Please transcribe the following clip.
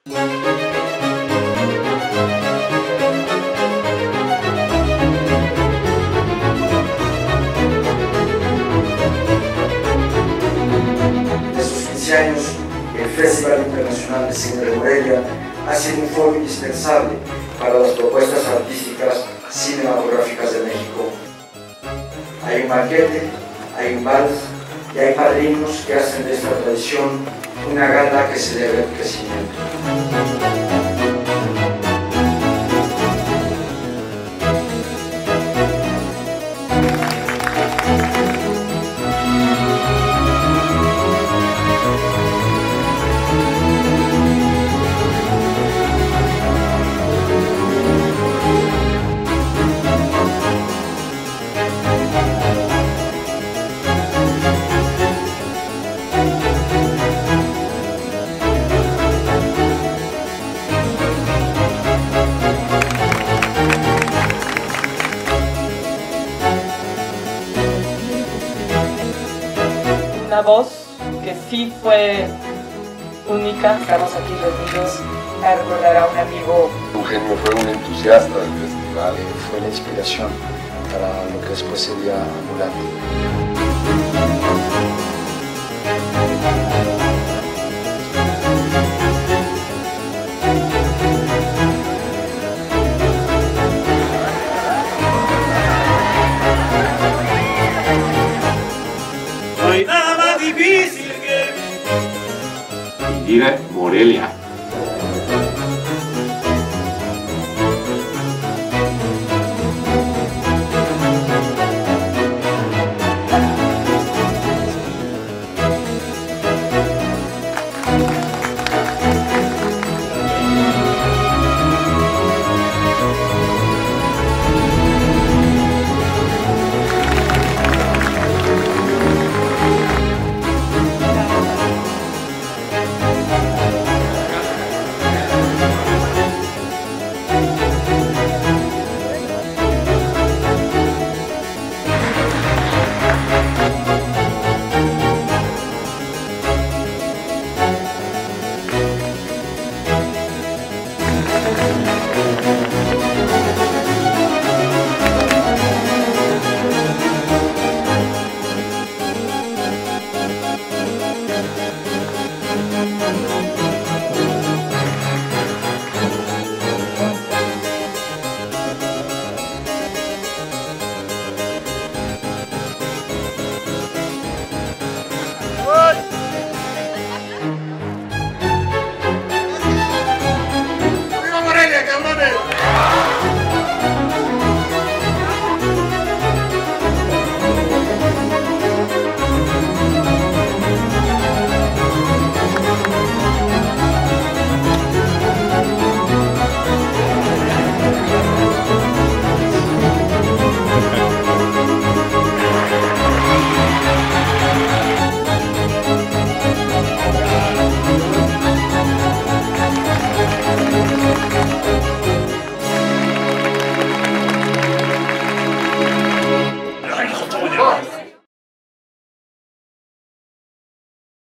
En sus 15 años, el Festival Internacional de Cine de Morelia ha sido un foro indispensable para las propuestas artísticas cinematográficas de México. Hay un banquete, hay un vals y hay padrinos que hacen de esta tradición una gala que celebra el crecimiento. Una voz que sí fue única. Estamos aquí reunidos a recordar a un amigo. Eugenio fue un entusiasta del festival. Fue la inspiración para lo que después sería Ambulante. No hay nada más difícil que vivir Morelia.